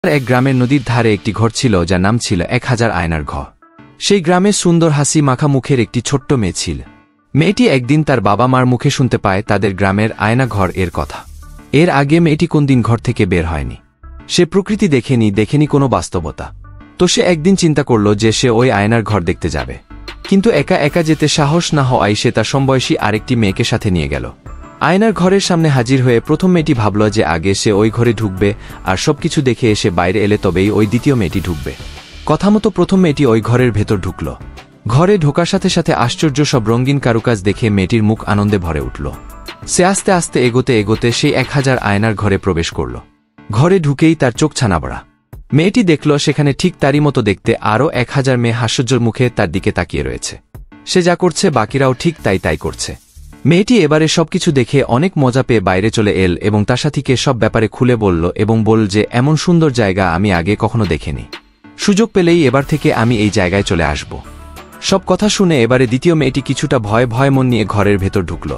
এক গ্রামের নদীর ধারে একটি ঘর ছিল যার নাম ছিল 1000 আয়নার ঘর। সেই গ্রামে সুন্দর হাসি মাখা মুখের একটি ছোট্ট মেয়ে ছিল। মেয়েটি একদিন তার বাবা মার মুখে শুনতে পায় তাদের গ্রামের আয়না ঘর এর কথা। এর আগে মেয়েটি কোনদিন ঘর থেকে বের হয়নি। সে প্রকৃতি দেখেনি কোনো বাস্তবতা। তো সে একদিন চিন্তা করল যে সে ওই আয়নার ঘর দেখতে যাবে, কিন্তু একা একা যেতে সাহস না হওয়ায় সে তার সমবয়সী আরেকটি মেয়েকে সাথে নিয়ে গেল। আয়নার ঘরের সামনে হাজির হয়ে প্রথম মেয়েটি ভাবল যে আগে সে ওই ঘরে ঢুকবে আর সবকিছু দেখে এসে বাইরে এলে তবেই ওই দ্বিতীয় মেয়েটি ঢুকবে। কথা মতো প্রথম মেয়েটি ওই ঘরের ভেতর ঢুকল। ঘরে ঢোকার সাথে সাথে আশ্চর্য সব রঙিন কারুকাজ দেখে মেয়েটির মুখ আনন্দে ভরে উঠল। সে আস্তে আস্তে এগোতে সেই 1000 আয়নার ঘরে প্রবেশ করল। ঘরে ঢুকেই তার চোখ ছানাবড়া। মেয়েটি দেখল সেখানে ঠিক তারই মতো দেখতে আরও 1000 মেয়ে হাস্যজ্জ্বল মুখে তার দিকে তাকিয়ে রয়েছে। সে যা করছে বাকিরাও ঠিক তাই করছে। মেয়েটি এবারে সবকিছু দেখে অনেক মজা পেয়ে বাইরে চলে এল এবং তার সাথীকে সব ব্যাপারে খুলে বলল এবং বলল যে এমন সুন্দর জায়গা আমি আগে কখনো দেখিনি। সুযোগ পেলেই এবার থেকে আমি এই জায়গায় চলে আসব। সব কথা শুনে এবারে দ্বিতীয় মেয়েটি কিছুটা ভয় মন নিয়ে ঘরের ভেতর ঢুকল।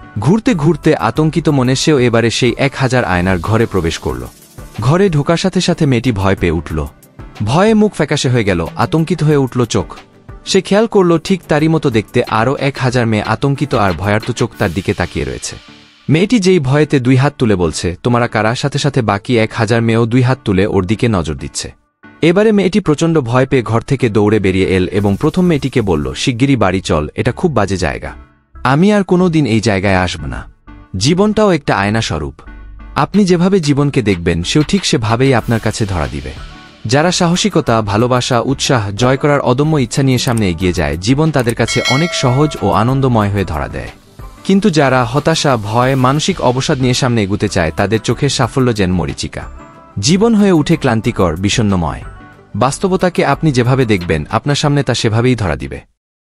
ঘুরতে আতঙ্কিত মনে সেও এবারে সেই 1000 আয়নার ঘরে প্রবেশ করল। ঘরে ঢোকার সাথে সাথে মেয়েটি ভয় পেয়ে উঠল। ভয়ে মুখ ফ্যাকাশে হয়ে গেল, আতঙ্কিত হয়ে উঠল চোখ। সে খেয়াল করল ঠিক তারই মতো দেখতে আরও 1000 মেয়ে আতঙ্কিত আর ভয়ার্ত চোখ তার দিকে তাকিয়ে রয়েছে। মেয়েটি যেই ভয়েতে 2 হাত তুলে বলছে তোমরা কারা, সাথে সাথে বাকি 1000 মেয়েও 2 হাত তুলে ওর দিকে নজর দিচ্ছে। এবারে মেয়েটি প্রচণ্ড ভয় পেয়ে ঘর থেকে দৌড়ে বেরিয়ে এল এবং প্রথম মেয়েটিকে বলল শিগগিরই বাড়ি চল, এটা খুব বাজে জায়গা। আমি আর কোনোদিন এই জায়গায় আসব না। জীবনটাও একটা আয়না স্বরূপ। আপনি যেভাবে জীবনকে দেখবেন সেও ঠিক সেভাবেই আপনার কাছে ধরা দিবে। যারা সাহসিকতা, ভালোবাসা, উৎসাহ, জয় করার অদম্য ইচ্ছা নিয়ে সামনে এগিয়ে যায় জীবন তাদের কাছে অনেক সহজ ও আনন্দময় হয়ে ধরা দেয়। কিন্তু যারা হতাশা, ভয়, মানসিক অবসাদ নিয়ে সামনে এগুতে চায় তাদের চোখের সাফল্য যেন মরীচিকা। জীবন হয়ে উঠে ক্লান্তিকর, বিষণ্ণময়। বাস্তবতাকে আপনি যেভাবে দেখবেন আপনার সামনে তা সেভাবেই ধরা দিবে।